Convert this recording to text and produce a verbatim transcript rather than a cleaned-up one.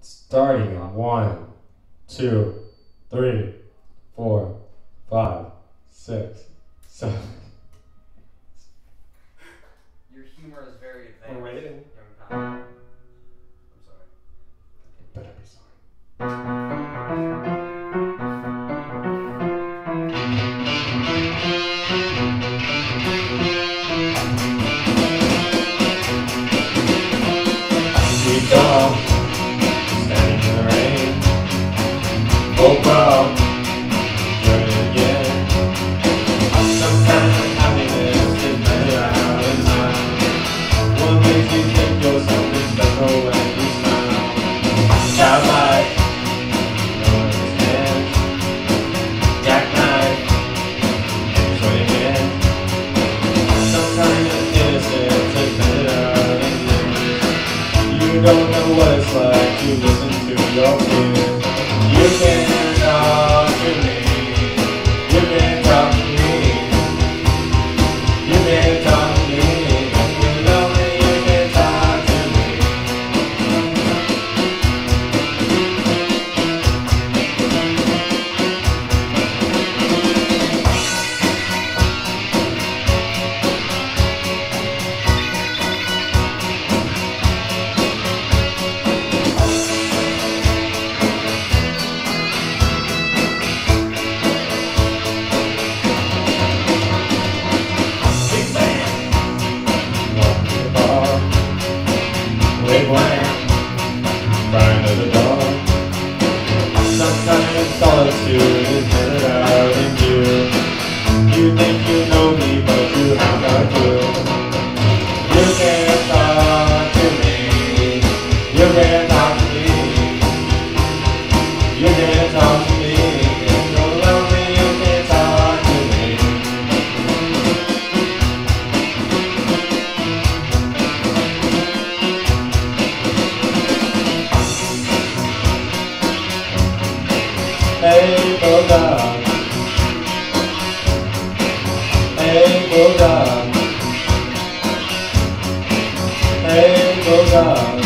Starting in one, two, three, four, five, six, seven. Your humor is very advanced. I'm waiting. Young Kyle. I'm sorry. Better be sorry. Keep on standing in the rain. Oh, bro, doing it again. Sometimes happiness is better out in mind. What makes you think you're something special when you smile? Childlike, no one understands. Jackknife, here's what you get. Some kind of innocence is better than this. You don't know what it's like to listen to your fears. You can talk to me. You can talk to me. You can talk to me. If you're lonely, you can talk to me. Big man, walking the bar. Wave wham, crying at the door. Sometimes solitude is better out in you. You think you know me, but you have no clue. You can talk to me. You can talk to me. You can talk to me. If you're lonely, you can talk to me. Hey, bulldog. Hey, bulldog. Hey, bulldog.